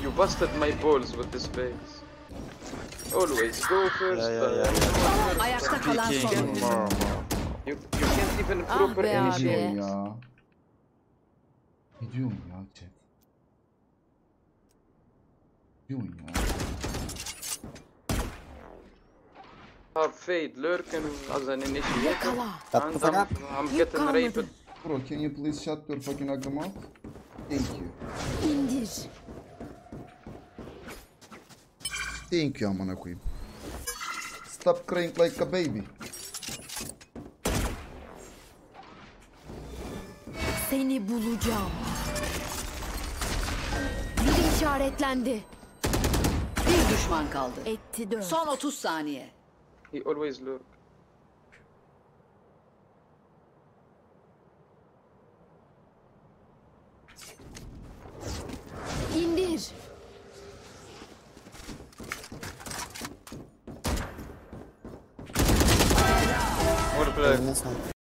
You busted my balls with this base. Always go first. Ayakta kalan son. You can't even proper be initiate. abi. Ya. Ne diyorsun ya chat? Ne diyorsun ya? Have fade, lurk and as an initiator. Yakala. And I'm getting raped. Bro, can you please shut your fucking ugly mouth? Thank you. İndir. Thank you amına koyayım. Stop crying like a baby. Seni bulacağım. Biri işaretlendi. Bir düşman kaldı. Etti 4. Son 30 saniye. He always lurk. İndir. More play.